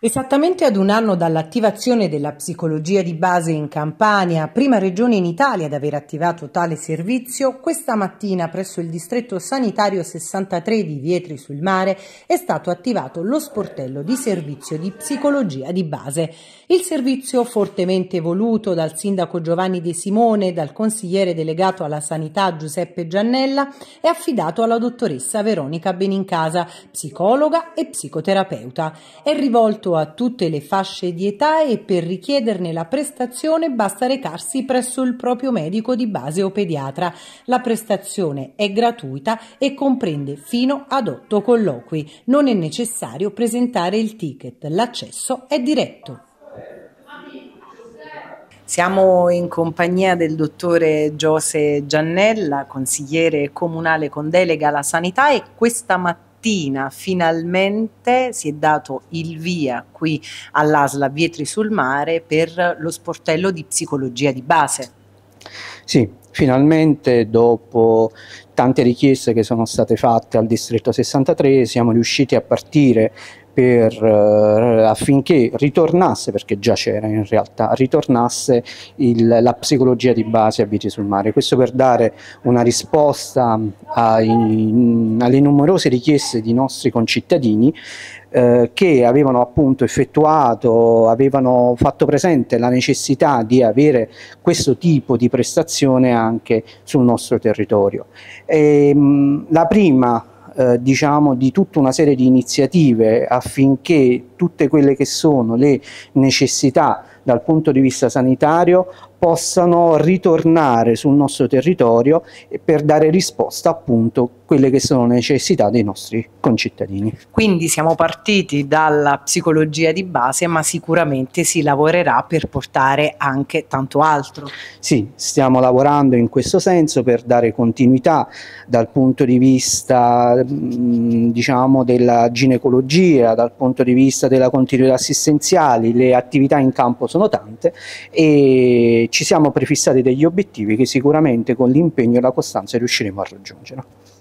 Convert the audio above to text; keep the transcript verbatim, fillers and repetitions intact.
Esattamente ad un anno dall'attivazione della psicologia di base in Campania, prima regione in Italia ad aver attivato tale servizio, questa mattina presso il distretto sanitario sessantatré di Vietri sul Mare è stato attivato lo sportello di servizio di psicologia di base. Il servizio, fortemente voluto dal sindaco Giovanni De Simone e dal consigliere delegato alla sanità Giuseppe Giannella, è affidato alla dottoressa Veronica Benincasa, psicologa e psicoterapeuta. È rivolto a tutte le fasce di età e per richiederne la prestazione basta recarsi presso il proprio medico di base o pediatra. La prestazione è gratuita e comprende fino ad otto colloqui. Non è necessario presentare il ticket, l'accesso è diretto. Siamo in compagnia del dottore Giose Giannella, consigliere comunale con delega alla sanità, e questa mattina finalmente si è dato il via qui all'A S L a Vietri sul Mare per lo sportello di psicologia di base. Sì, finalmente dopo tante richieste che sono state fatte al distretto sessantatré siamo riusciti a partire per, eh, affinché ritornasse, perché già c'era in realtà, ritornasse il, la psicologia di base a Vietri sul Mare. Questo per dare una risposta ai, alle numerose richieste di nostri concittadini eh, che avevano appunto effettuato, avevano fatto presente la necessità di avere questo tipo di prestazione anche sul nostro territorio. E, mh, la prima Eh, diciamo di tutta una serie di iniziative affinché tutte quelle che sono le necessità dal punto di vista sanitario possano ritornare sul nostro territorio per dare risposta appunto a quelle che sono le necessità dei nostri concittadini. Quindi siamo partiti dalla psicologia di base, ma sicuramente si lavorerà per portare anche tanto altro. Sì, stiamo lavorando in questo senso per dare continuità dal punto di vista mh, diciamo della ginecologia, dal punto di vista della continuità assistenziali. Le attività in campo sono tante e ci siamo prefissati degli obiettivi che sicuramente con l'impegno e la costanza riusciremo a raggiungere.